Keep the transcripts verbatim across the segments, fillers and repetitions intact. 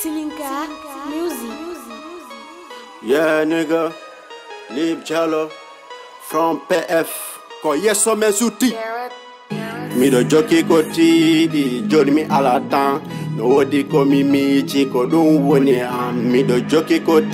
Silinka Music. Yeah, nigga, Lib Jello from P F. Ko yeso mesuti. Mi do joki ko ti jodi mi ala tan. No wodi ko mi mi chi ko dun woni am. Mi do joki ko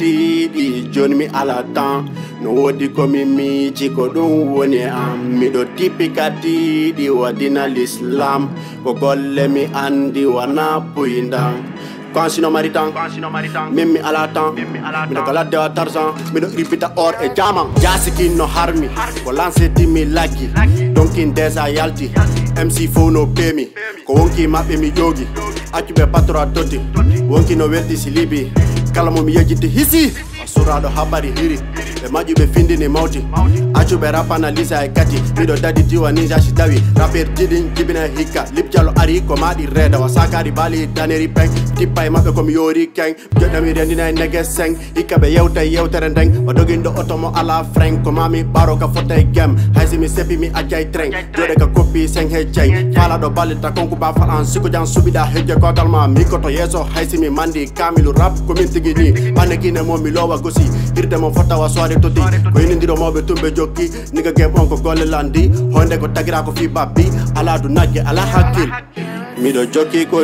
ti jodi mi ala tan. No wodi ko mi mi chi ko dun woni am. Mi do tipikati di wadina l'Islam. Ko golle mi andi wana puindang. Kansino maritan, mimi alatan, mi do kala dewa tarzan, mi do ripita or e jaman. Jasiki no harmi, ko lance ti mi lagi, donkin desa yalti, M C fo no pay me, ko wonki mappe mi yogi, acube patro atoti, wonki no welti silibi, kala mo mi yejiti hisi, surado habari hiri, e maju be findi ni mauti, acube rapa na lisa e kati, mi do dadi diwa ninja shitawi, rapper jidin jibina hika, lip jalo ari ko madi reda, wasakari bali daneri peng, tipai mabe ko mi yori keng, jodna mi rendi na nege seng, hika be yewta yewta rendeng, wadogindo otomo ala frank, ko mami baro ka fote gem, haisi mi sepi mi ajay treng, jode ka kopi seng hejay, fala do bali ta konku ba falan, siko jan subida heje kotalma, mi koto yeso, haisi mi mandi kamilu rap, ko min tigi ni, panekine mo mi lowa gosi, hirde mo fota wa soare toti, ko inindiro mobe tumbe joki, niga game on ko gole landi, honde ko tagira ko fi babbi, ala du nage ala hakil. Mi do joki ko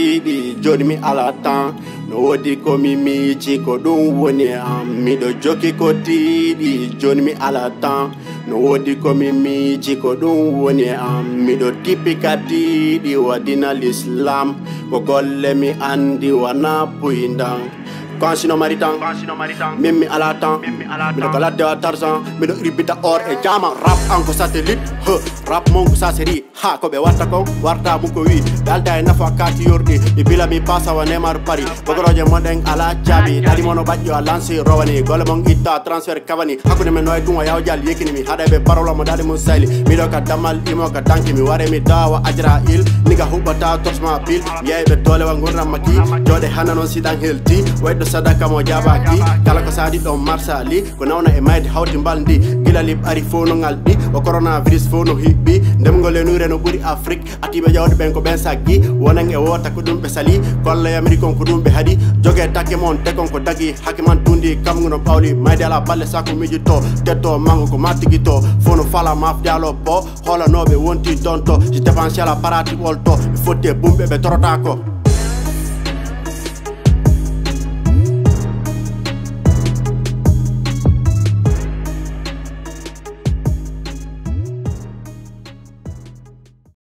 ti jodi mi ala tan, no wodi ko mi mi chi ko dun woni am. Mi do joki ko ti jodi mi ala tan, no wodi ko mi mi chi ko dun woni am. Mi do tipikati di wadina l'Islam, ko golle mi andi wana puindang. Kansino maritan, mimi alatan, mi do kala dewa tarzan, mi do ripita or e jaman. Rap anko satellite, huh, rap monko sa seri, ha ko be warta ko, warta muko wi, dalda e nafa kati yordi, mi bila mi pasa wa nemar pari, bogoroje modeng ala jabi, dadi mono badjo a lansi rawani, gole mong ita transfer kavani, hakune me noy dunwa yaw jal yekini mi, hada be parola mo dadi mo sayli, mi do ka damal imo ka danki, mi ware mi dawa ajra il, niga hubata torsma pil, mi yay be dole wa ngurna maki, jode hana non sidang helti, weddo sadaka mo jabaki, kala ko sadi do marsali, ko nawna e mayde hawti mbaldi, gila lib ari fo no ngaldi, o coronavirus fo no hibbi, ndem ngole nure no buri Afrique, atibe jawde ben ko ben saggi, wonan e wota ko dum be sali, kolle amerikon ko dum be hadi, joge takke mon tekon ko dagi, hakiman tundi kam ngono bawli, mayde ala balle sako mijito, tetto mango ko matigito, fo no fala maf dialo bo, hola nobe wonti donto, je dépense ala parati wolto, fotte bumbe be torotako.